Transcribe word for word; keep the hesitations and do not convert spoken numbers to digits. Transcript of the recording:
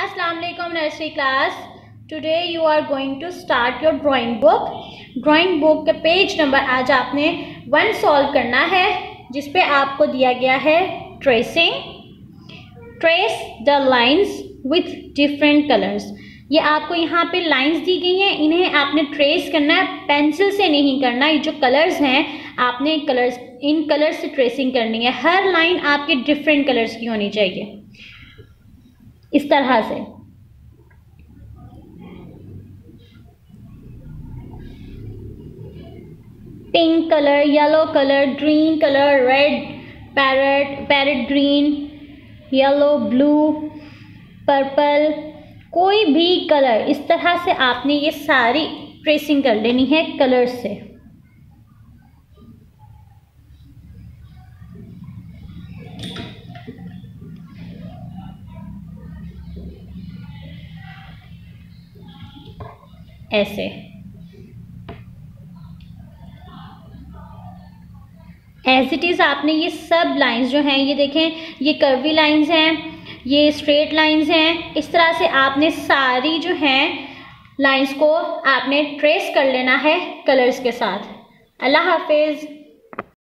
अस्सलाम वालेकुम nursery class. Today you are going to start your drawing book. Drawing book के page number आज आपने वन सॉल्व करना है, जिस पे आपको दिया गया है tracing. Trace the lines with different colours. ये आपको यहाँ पे लाइंस दी गई हैं, इन्हें आपने ट्रेस करना है, पेंसिल से नहीं करना। ये जो कलर्स हैं आपने कलर्स इन कलर्स से ट्रेसिंग करनी है। हर लाइन आपके डिफरेंट कलर्स की होनी चाहिए, इस तरह से। Pink colour, yellow colour, green colour, red, parrot parrot green, yellow, blue, purple, कोई भी कलर, इस तरह से आपने ये सारी ट्रेसिंग कर लेनी है कलर्स से। ऐसे एज इट इज आपने ये सब लाइंस जो हैं, ये देखें, ये कर्वी लाइंस हैं, ये स्ट्रेट लाइंस हैं, इस तरह से आपने सारी जो हैं लाइंस को आपने ट्रेस कर लेना है कलर्स के साथ। अल्लाह हाफिज।